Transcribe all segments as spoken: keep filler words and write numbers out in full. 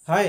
Hi,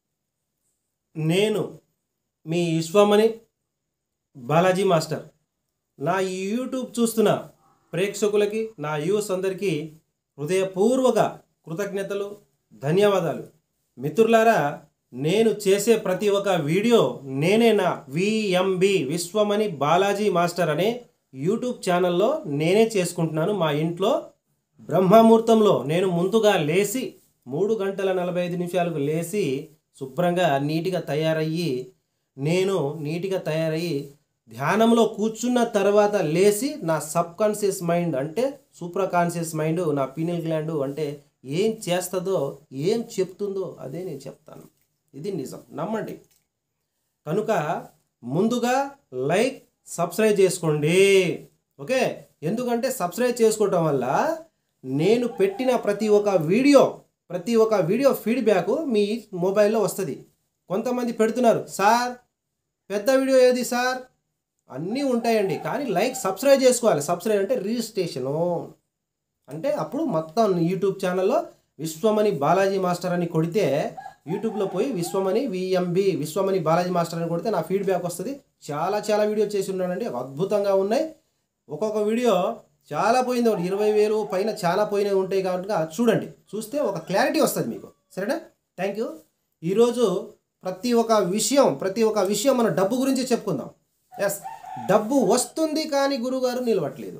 నేను మీ Vishwamani Balaji master. నా ఈ యూట్యూబ్ చూస్తున్న ప్రేక్షకులకి, నా యూస్ అందరికీ హృదయపూర్వక కృతజ్ఞతలు, ధన్యవాదాలు. మిత్రులారా, నేను చేసే ప్రతి ఒక్క వీడియో నేనే నా విఎంబి విశ్వమణి బాలాజీ మాస్టర్ అనే యూట్యూబ్ ఛానల్లో నేనే చేసుకుంటున్నాను. మా ఇంట్లో బ్రహ్మముహూర్తంలో నేను ముందుగా లేచి మూడు గంటల నలభై ఐదు నిమిషాలకు లేచి శుభ్రంగా నీట్గా తయారయ్యి నేను నీట్గా తయారయ్యి ధ్యానంలో కూర్చున్న తర్వాత లేచి నా సబ్ కాన్షియస్ మైండ్ అంటే సూపర్ కాన్షియస్ మైండ్, నా పీనియల్ గ్లాండ్ అంటే ఏం చేస్తుందో, ఏం చెప్తుందో అదే నేను చెప్తాను. ఇది నిజం, నమ్మండి. కనుక ముందుగా లైక్, సబ్స్క్రైబ్ చేసుకోండి. ఓకే, ఎందుకంటే సబ్స్క్రైబ్ చేసుకోవటం వల్ల నేను పెట్టిన ప్రతి ఒక్క వీడియో ప్రతి ఒక్క వీడియో ఫీడ్బ్యాక్ మీ మొబైల్లో వస్తుంది. కొంతమంది పెడుతున్నారు, సార్ పెద్ద వీడియో ఏది సార్, అన్నీ ఉంటాయండి, కానీ లైక్ సబ్స్క్రైబ్ చేసుకోవాలి. సబ్స్క్రైబ్ అంటే రిజిస్ట్రేషను, అంటే అప్పుడు మొత్తం యూట్యూబ్ ఛానల్లో విశ్వమణి బాలాజీ మాస్టర్ అని కొడితే యూట్యూబ్లో పోయి విశ్వమణి విఎంబి విశ్వమణి బాలాజీ మాస్టర్ అని కొడితే నా ఫీడ్బ్యాక్ వస్తుంది. చాలా చాలా వీడియో చేసి ఉన్నానండి, అద్భుతంగా ఉన్నాయి. ఒక్కొక్క వీడియో చాలా పోయింది, ఒకటి ఇరవై వేలు పైన చాలా పోయినవి ఉంటాయి. కాబట్టి చూడండి, చూస్తే ఒక క్లారిటీ వస్తుంది మీకు. సరేనా? Thank you. ఈరోజు ప్రతి ఒక్క విషయం ప్రతి ఒక్క విషయం మన డబ్బు గురించి చెప్పుకుందాం. ఎస్, డబ్బు వస్తుంది కానీ గురువుగారు నిలవట్లేదు.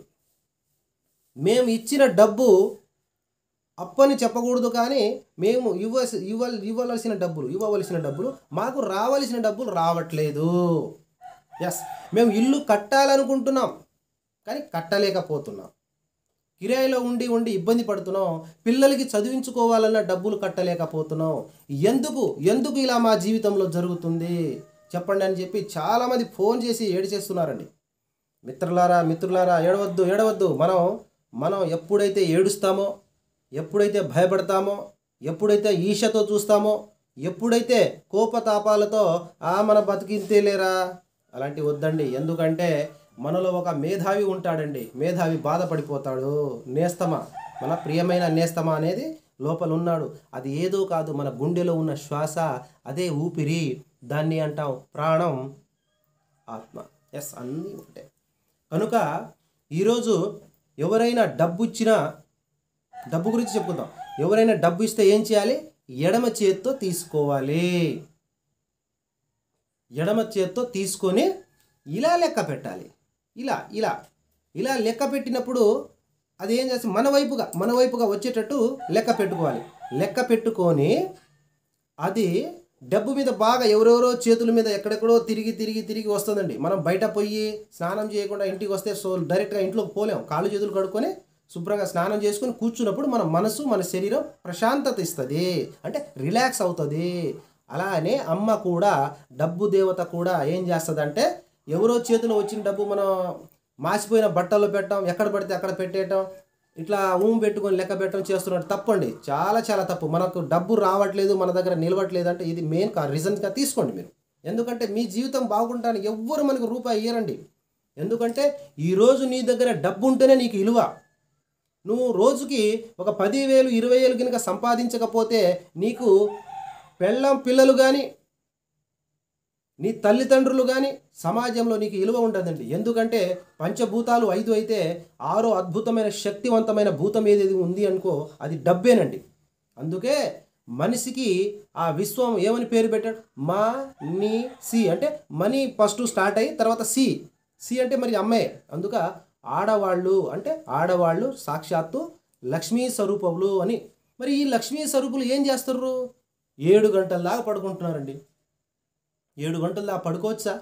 మేము ఇచ్చిన డబ్బు అప్పని చెప్పకూడదు, కానీ మేము ఇవ్వ ఇవ్వ ఇవ్వవలసిన డబ్బులు ఇవ్వవలసిన డబ్బులు మాకు రావలసిన డబ్బులు రావట్లేదు. ఎస్, మేము ఇల్లు కట్టాలనుకుంటున్నాం కానీ కట్టలేకపోతున్నాం. కిరాయిలో ఉండి ఉండి ఇబ్బంది పడుతున్నాం. పిల్లలకి చదివించుకోవాలన్న డబ్బులు కట్టలేకపోతున్నాం. ఎందుకు ఎందుకు ఇలా మా జీవితంలో జరుగుతుంది చెప్పండి అని చెప్పి చాలామంది ఫోన్ చేసి ఏడిచేస్తున్నారండి. మిత్రులారా మిత్రులారా ఏడవద్దు ఏడవద్దు మనం మనం ఎప్పుడైతే ఏడుస్తామో, ఎప్పుడైతే భయపడతామో, ఎప్పుడైతే ఈషతో చూస్తామో, ఎప్పుడైతే కోపతాపాలతో ఆ మన బతికింతేలేరా అలాంటివి వద్దండి. ఎందుకంటే మనలో ఒక మేధావి ఉంటాడండి, మేధావి బాధపడిపోతాడు. నేస్తమా, మన ప్రియమైన నేస్తమా అనేది లోపల ఉన్నాడు. అది ఏదో కాదు, మన గుండెలో ఉన్న శ్వాస, అదే ఊపిరి, దాన్ని అంటాం ప్రాణం, ఆత్మ. ఎస్, అన్నీ ఉంటాయి. కనుక ఈరోజు ఎవరైనా డబ్బు ఇచ్చినా, డబ్బు గురించి చెప్పుకుందాం. ఎవరైనా డబ్బు ఇస్తే ఏం చేయాలి? ఎడమ చేత్తో తీసుకోవాలి. ఎడమ చేత్తో తీసుకొని ఇలా లెక్క పెట్టాలి. ఇలా ఇలా ఇలా లెక్క పెట్టినప్పుడు అది ఏం చేస్తుంది, మన వైపుగా మన వైపుగా వచ్చేటట్టు లెక్క పెట్టుకోవాలి. లెక్క పెట్టుకొని అది డబ్బు మీద బాగా ఎవరెవరో చేతుల మీద ఎక్కడెక్కడో తిరిగి తిరిగి తిరిగి వస్తుందండి. మనం బయట పోయి స్నానం చేయకుండా ఇంటికి వస్తే సో డైరెక్ట్గా ఇంట్లోకి పోలేం. కాళ్ళు చేతులు కడుక్కొని శుభ్రంగా స్నానం చేసుకొని కూర్చున్నప్పుడు మన మనసు, మన శరీరం ప్రశాంతత ఇస్తుంది, అంటే రిలాక్స్ అవుతుంది. అలానే అమ్మ కూడా, డబ్బు దేవత కూడా ఏం చేస్తుందంటే, ఎవరో చేతిలో వచ్చిన డబ్బు మనం మాసిపోయిన బట్టల్లో పెట్టడం, ఎక్కడ పడితే అక్కడ పెట్టేయటం, ఇట్లా ఊము పెట్టుకొని లెక్క పెట్టడం చేస్తున్నట్టు తప్పండి. చాలా చాలా తప్పు. మనకు డబ్బు రావట్లేదు, మన దగ్గర నిలవట్లేదు అంటే ఇది మెయిన్ రీజన్గా తీసుకోండి మీరు. ఎందుకంటే మీ జీవితం బాగుంటానికి ఎవ్వరు మనకు రూపాయి ఇయ్యరండి. ఎందుకంటే ఈరోజు నీ దగ్గర డబ్బు ఉంటేనే నీకు విలువ. నువ్వు రోజుకి ఒక పదివేలు ఇరవై వేలు కనుక సంపాదించకపోతే నీకు పెళ్ళం పిల్లలు కానీ, నీ తల్లిదండ్రులు కానీ, సమాజంలో నీకు విలువ ఉండదండి. ఎందుకంటే పంచభూతాలు ఐదు అయితే ఆరో అద్భుతమైన శక్తివంతమైన భూతం ఏది ఉంది అనుకో, అది డబ్బేనండి. అందుకే మనిషికి ఆ విశ్వం ఏమని పేరు పెట్టాడు? మా నీ సి అంటే మనీ ఫస్ట్ స్టార్ట్ అయ్యి తర్వాత సి సి అంటే మరి అమ్మాయి. అందుక ఆడవాళ్ళు అంటే ఆడవాళ్ళు సాక్షాత్తు లక్ష్మీ స్వరూపములు అని. మరి ఈ లక్ష్మీ స్వరూపులు ఏం చేస్తారు? ఏడు గంటల దాకా పడుకుంటున్నారండి. ఏడు గంటల దాకా పడుకోవచ్చా?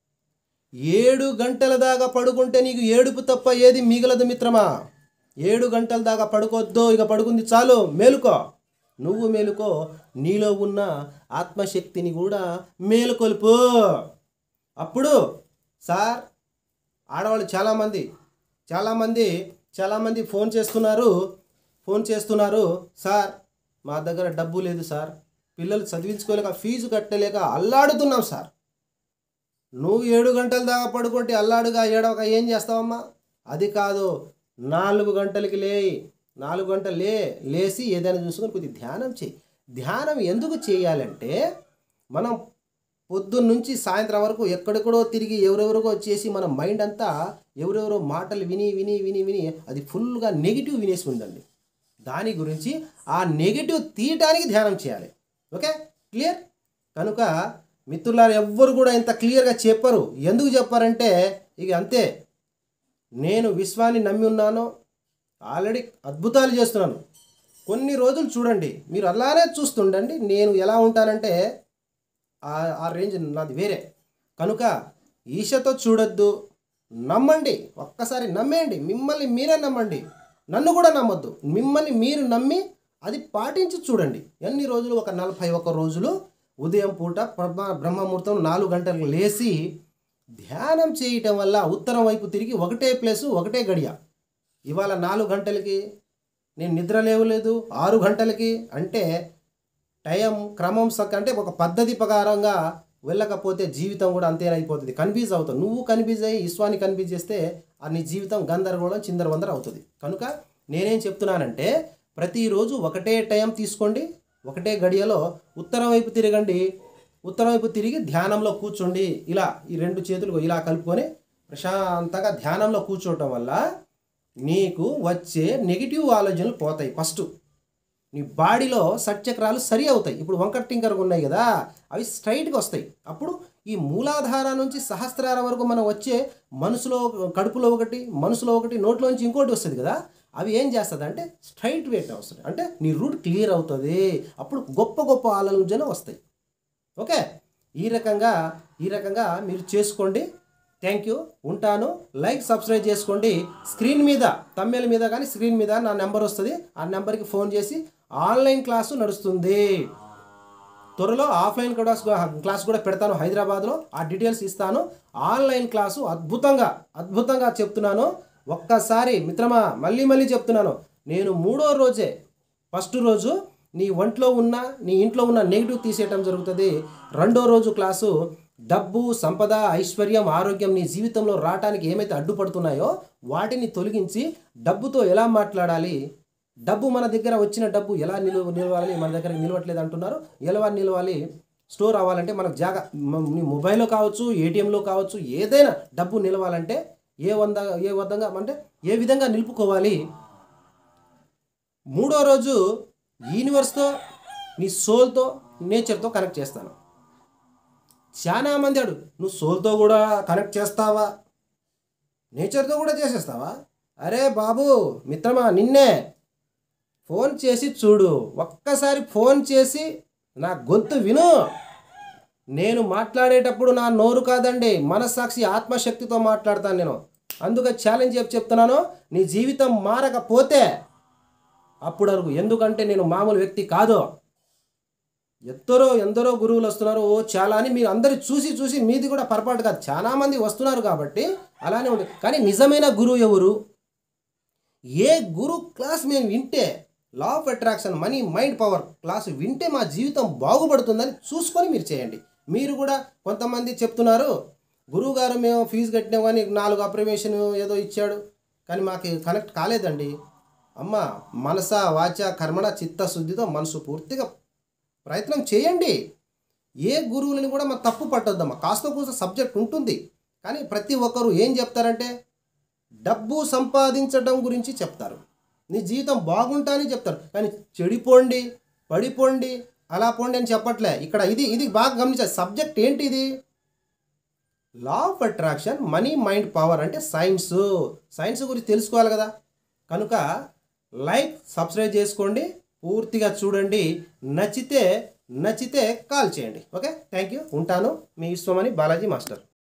ఏడు గంటల దాకా పడుకుంటే నీకు ఏడుపు తప్ప ఏది మిగలదు మిత్రమా. ఏడు గంటల దాకా పడుకోవద్దు, ఇక పడుకుంది చాలు, మేలుకో. నువ్వు మేలుకో, నీలో ఉన్న ఆత్మశక్తిని కూడా మేలుకొల్పు. అప్పుడు సార్, ఆడవాళ్ళు చాలామంది చాలామంది చాలామంది ఫోన్ చేస్తున్నారు ఫోన్ చేస్తున్నారు సార్ మా దగ్గర డబ్బు లేదు సార్, పిల్లలు చదివించుకోలేక ఫీజు కట్టలేక అల్లాడుతున్నాం సార్. నువ్వు ఏడు గంటల దాకా పడుకుంటే అల్లాడుగా ఏడవక ఏం చేస్తావమ్మా? అది కాదు, నాలుగు గంటలకి లే నాలుగు గంటలు లే లేచి ఏదైనా చూసుకొని కొద్దిగా ధ్యానం చేయి. ధ్యానం ఎందుకు చేయాలంటే మనం పొద్దున్న నుంచి సాయంత్రం వరకు ఎక్కడెక్కడో తిరిగి ఎవరెవరికో వచ్చేసి మన మైండ్ అంతా ఎవరెవరో మాటలు విని విని విని విని అది ఫుల్గా నెగిటివ్ వినేసి ఉందండి. దాని గురించి ఆ నెగిటివ్ తీయటానికి ధ్యానం చేయాలి. Okay, clear? కనుక మిత్రులారు ఎవ్వరు కూడా ఇంత క్లియర్గా చెప్పరు. ఎందుకు చెప్పారంటే ఇక అంతే, నేను విశ్వాన్ని నమ్మి ఉన్నాను, ఆల్రెడీ అద్భుతాలు చేస్తున్నాను. కొన్ని రోజులు చూడండి, మీరు అలానే చూస్తుండండి. నేను ఎలా ఉంటానంటే ఆ రేంజ్ నాది వేరే. కనుక ఈశతో చూడొద్దు, నమ్మండి. ఒక్కసారి నమ్మేయండి, మిమ్మల్ని మీరే నమ్మండి, నన్ను కూడా నమ్మొద్దు. మిమ్మల్ని మీరు నమ్మి అది పాటించి చూడండి. ఎన్ని రోజులు? ఒక నలభై ఒక్క రోజులు ఉదయం పూట బ్రహ్మ బ్రహ్మముహూర్తం నాలుగు గంటలకు లేచి ధ్యానం చేయటం వల్ల ఉత్తరం వైపు తిరిగి ఒకటే ప్లేసు ఒకటే గడియ. ఇవాళ నాలుగు గంటలకి నేను నిద్ర లేవలేదు, ఆరు గంటలకి అంటే టైం క్రమం సక్ అంటే ఒక పద్ధతి ప్రకారంగా వెళ్ళకపోతే జీవితం కూడా అంతేనైపోతుంది. కన్ఫ్యూజ్ అవుతుంది. నువ్వు కన్ఫ్యూజ్ అయ్యి ఈశ్వాన్ని కన్ఫ్యూజ్ చేస్తే ఆ నీ జీవితం గందరగోళం చిందరవందర అవుతుంది. కనుక నేనేం చెప్తున్నానంటే ప్రతిరోజు ఒకటే టైం తీసుకోండి, ఒకటే గడియలో ఉత్తరం వైపు తిరగండి. ఉత్తరం వైపు తిరిగి ధ్యానంలో కూర్చోండి. ఇలా ఈ రెండు చేతులు ఇలా కలుపుకొని ప్రశాంతంగా ధ్యానంలో కూర్చోవటం వల్ల నీకు వచ్చే నెగిటివ్ ఆలోచనలు పోతాయి. ఫస్ట్ నీ బాడీలో సట్చక్రాలు సరి అవుతాయి. ఇప్పుడు వంకర టింకరగా ఉన్నాయి కదా, అవి స్ట్రైట్గా వస్తాయి. అప్పుడు ఈ మూలాధార నుంచి సహస్రార వరకు మనం వచ్చే మనసులో కడుపులో ఒకటి, మనసులో ఒకటి, నోట్లోంచి ఇంకోటి వస్తుంది కదా, అవి ఏం చేస్తుంది అంటే స్ట్రైట్ వేట్ వస్తుంది. అంటే నీ రూట్ క్లియర్ అవుతుంది. అప్పుడు గొప్ప గొప్ప ఆలోచన వస్తాయి. ఓకే, ఈ రకంగా ఈ రకంగా మీరు చేసుకోండి. థ్యాంక్ యూ, ఉంటాను. లైక్ సబ్స్క్రైబ్ చేసుకోండి. స్క్రీన్ మీద తమ్మెల మీద కానీ స్క్రీన్ మీద నా నెంబర్ వస్తుంది. ఆ నెంబర్కి ఫోన్ చేసి ఆన్లైన్ క్లాసు నడుస్తుంది. త్వరలో ఆఫ్లైన్ కూడా క్లాస్ కూడా పెడతాను హైదరాబాద్లో. ఆ డీటెయిల్స్ ఇస్తాను. ఆన్లైన్ క్లాసు అద్భుతంగా అద్భుతంగా చెప్తున్నాను. ఒక్కసారి మిత్రమా మళ్ళీ మళ్ళీ చెప్తున్నాను, నేను మూడో రోజే ఫస్ట్ రోజు నీ ఒంట్లో ఉన్న నీ ఇంట్లో ఉన్న నెగిటివ్ తీసేయటం జరుగుతుంది. రెండో రోజు క్లాసు డబ్బు, సంపద, ఐశ్వర్యం, ఆరోగ్యం నీ జీవితంలో రావడానికి ఏమైతే అడ్డుపడుతున్నాయో వాటిని తొలగించి డబ్బుతో ఎలా మాట్లాడాలి, డబ్బు మన దగ్గర వచ్చిన డబ్బు ఎలా నిలువ నిలవాలి, మన దగ్గర నిలవట్లేదు అంటున్నారు, ఎలా నిలవాలి, స్టోర్ అవ్వాలంటే మనకు జాగా నీ మొబైల్లో కావచ్చు, ఏటీఎంలో కావచ్చు, ఏదైనా డబ్బు నిలవాలంటే ఏ వంద ఏ విధంగా అంటే ఏ విధంగా నిలుపుకోవాలి. మూడో రోజు యూనివర్స్తో, నీ సోల్తో, నేచర్తో కనెక్ట్ చేస్తాను. చాలా మంది అడు నువ్వు సోల్తో కూడా కనెక్ట్ చేస్తావా, నేచర్తో కూడా చేసేస్తావా? అరే బాబు మిత్రమా, నిన్నే ఫోన్ చేసి చూడు. ఒక్కసారి ఫోన్ చేసి నా గొంతు విను. నేను మాట్లాడేటప్పుడు నా నోరు కాదండి, మనస్సాక్షి ఆత్మశక్తితో మాట్లాడతాను నేను. అందుకే ఛాలెంజ్ చెప్పి చెప్తున్నాను, నీ జీవితం మారకపోతే అప్పుడు అరుగు. ఎందుకంటే నేను మామూలు వ్యక్తి కాదు. ఎందరో ఎందరో గురువులు వస్తున్నారు, ఓ చాలా అని మీరు అందరూ చూసి చూసి మీది కూడా పొరపాటు కాదు, చాలామంది వస్తున్నారు కాబట్టి అలానే ఉంది. కానీ నిజమైన గురువు ఎవరు? ఏ గురు క్లాస్ మేము వింటే, law of attraction, money, mind power class వింటే మా జీవితం బాగుపడుతుందని చూసుకొని మీరు చేయండి. మీరు కూడా కొంతమంది చెప్తున్నారు, గురువుగారు మేము ఫీజు కట్టినాం కానీ నాలుగు అప్రిమేషన్ ఏదో ఇచ్చాడు కానీ మాకు కనెక్ట్ కాలేదండి. అమ్మ, మనస వాచ కర్మణ చిత్తశుద్ధితో మనసు పూర్తిగా ప్రయత్నం చేయండి. ఏ గురువులని కూడా మనం తప్పు పట్టొద్దమ్మా. కాస్త కూస్త సబ్జెక్ట్ ఉంటుంది కానీ ప్రతి ఒక్కరు ఏం చెప్తారంటే డబ్బు సంపాదించడం గురించి చెప్తారు, నీ జీవితం బాగుంటానని చెప్తారు. కానీ చెడిపోండి, పడిపోండి, అలా పోండి అని చెప్పట్లే. ఇక్కడ ఇది ఇది బాగా గమనించాలి. సబ్జెక్ట్ ఏంటి ఇది? Law of attraction, money, mind power అంటే సైన్స్. సైన్స్ గురించి తెలుసుకోవాలి కదా. కనుక లైక్ సబ్స్క్రైబ్ చేసుకోండి, పూర్తిగా చూడండి. నచ్చితే నచ్చితే కాల్ చేయండి. ఓకే, థ్యాంక్ యూ, ఉంటాను. మీ విశ్వమణి బాలాజీ మాస్టర్.